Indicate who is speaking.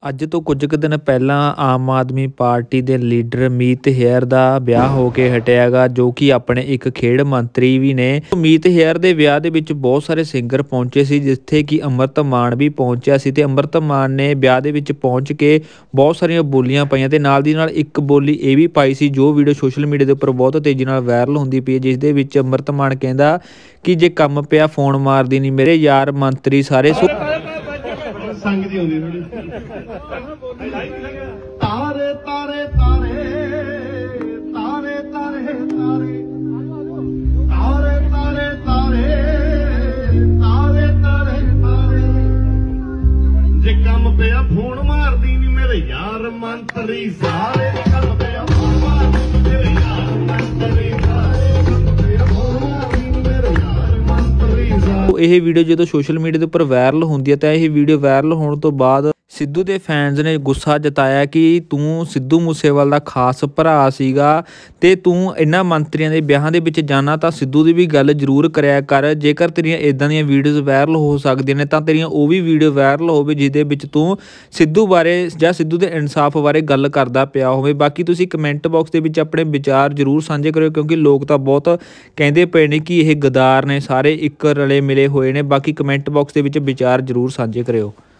Speaker 1: ਅੱਜ ਤੋਂ ਕੁਝ ਕੁ ਦਿਨ ਪਹਿਲਾਂ ਆਮ ਆਦਮੀ ਪਾਰਟੀ ਦੇ ਲੀਡਰ ਮੀਤ ਹੇਅਰ ਦਾ ਵਿਆਹ ਹੋ ਕੇ ਹਟਿਆ ਗਾ, ਜੋ ਕਿ ਆਪਣੇ ਇੱਕ ਖੇਡ ਮੰਤਰੀ ਵੀ ਨੇ। ਮੀਤ ਹੇਅਰ ਦੇ ਵਿਆਹ ਦੇ ਵਿੱਚ ਬਹੁਤ ਸਾਰੇ ਸਿੰਗਰ ਪਹੁੰਚੇ ਸੀ, ਜਿੱਥੇ ਕਿ ਅੰਮ੍ਰਿਤ ਮਾਨ ਵੀ ਪਹੁੰਚਿਆ ਸੀ ਤੇ ਅੰਮ੍ਰਿਤ ਮਾਨ ਨੇ ਵਿਆਹ ਦੇ ਵਿੱਚ ਪਹੁੰਚ ਕੇ ਬਹੁਤ ਸਾਰੀਆਂ ਬੋਲੀਆਂ ਪਾਈਆਂ ਤੇ ਨਾਲ ਦੀ ਨਾਲ ਇੱਕ ਬੋਲੀ ਇਹ ਵੀ ਪਾਈ ਸੀ, ਜੋ ਵੀਡੀਓ ਸੋਸ਼ਲ ਮੀਡੀਆ ਦੇ ਉੱਪਰ ਬਹੁਤ ਤੇਜ਼ੀ ਨਾਲ ਵਾਇਰਲ ਹੁੰਦੀ ਪਈ ਹੈ, ਜਿਸ ਦੇ ਵਿੱਚ ਅੰਮ੍ਰਿਤ ਮਾਨ ਕਹਿੰਦਾ ਕਿ ਜੇ ਕੰਮ ਪਿਆ ਫੋਨ ਮਾਰਦੀ ਨਹੀਂ ਮੇਰੇ ਯਾਰ ਮੰਤਰੀ ਸਾਰੇ
Speaker 2: ਸੰਗ ਦੀ ਹੁੰਦੀ ਥੋੜੀ ਤਾਰੇ ਤਾਰੇ ਤਾਰੇ ਤਾਰੇ ਤਾਰੇ ਤਾਰੇ ਤਾਰੇ ਤਾਰੇ ਤਾਰੇ ਤਾਰੇ ਤਾਰੇ ਤਾਰੇ ਜੇ ਕੰਮ ਪਿਆ ਫੋਨ ਮਾਰਦੀ ਨੀ ਮੇਰੇ ਯਾਰ ਮੰਤਰੀ ਸਾਰੇ ਕੰਮ ਪਿਆ ਫੋਨ ਮਾਰਦੀ ਮੇਰੇ ਯਾਰ ਮੰਤਰੀ ਸਾਰੇ ਕੰਮ ਪਿਆ ਫੋਨ ਮਾਰਦੀ ਨੀ ਮੇਰੇ ਯਾਰ ਮੰਤਰੀ ਸਾਰੇ।
Speaker 1: ਇਹ ਵੀਡੀਓ ਜਦੋਂ ਸੋਸ਼ਲ ਮੀਡੀਆ ਦੇ ਉੱਪਰ ਵਾਇਰਲ ਹੁੰਦੀ ਹੈ ਤਾਂ ਇਹ ਵੀਡੀਓ ਵਾਇਰਲ ਹੋਣ ਤੋਂ ਬਾਅਦ ਸਿੱਧੂ ਦੇ ਫੈਨਸ ਨੇ ਗੁੱਸਾ ਜਤਾਇਆ ਕਿ ਤੂੰ ਸਿੱਧੂ ਮੂਸੇਵਾਲ ਦਾ ਖਾਸ ਭਰਾ ਸੀਗਾ ਤੇ ਤੂੰ ਇਹਨਾਂ ਮੰਤਰੀਆਂ ਦੇ ਵਿਆਹਾਂ ਦੇ ਵਿੱਚ ਜਾਣਾ ਤਾਂ ਸਿੱਧੂ ਦੀ ਵੀ ਗੱਲ ਜ਼ਰੂਰ ਕਰਿਆ ਕਰ। ਜੇਕਰ ਤੇਰੀਆਂ ਇਦਾਂ ਦੀਆਂ ਵੀਡੀਓਜ਼ ਵਾਇਰਲ ਹੋ ਸਕਦੀਆਂ ਨੇ ਤਾਂ ਤੇਰੀਆਂ ਉਹ ਵੀ ਵੀਡੀਓ ਵਾਇਰਲ ਹੋਵੇ ਜਿਹਦੇ ਵਿੱਚ ਤੂੰ ਸਿੱਧੂ ਬਾਰੇ ਜਾਂ ਸਿੱਧੂ ਦੇ ਇਨਸਾਫ ਬਾਰੇ ਗੱਲ ਕਰਦਾ ਪਿਆ ਹੋਵੇ। ਬਾਕੀ ਤੁਸੀਂ ਕਮੈਂਟ ਬਾਕਸ ਦੇ ਵਿੱਚ ਆਪਣੇ ਵਿਚਾਰ ਜ਼ਰੂਰ ਸਾਂਝੇ ਕਰਿਓ, ਕਿਉਂਕਿ ਲੋਕ ਤਾਂ ਬਹੁਤ ਕਹਿੰਦੇ ਪਏ ਨੇ ਕਿ ਇਹ ਗਦਾਰ ਨੇ, ਸਾਰੇ ਇੱਕ ਰਲੇ ਮਿਲੇ ਹੋਏ ਨੇ। ਬਾਕੀ ਕਮੈਂਟ ਬਾਕਸ ਦੇ ਵਿੱਚ ਵਿਚਾਰ ਜ਼ਰੂਰ ਸਾਂਝੇ ਕਰਿਓ।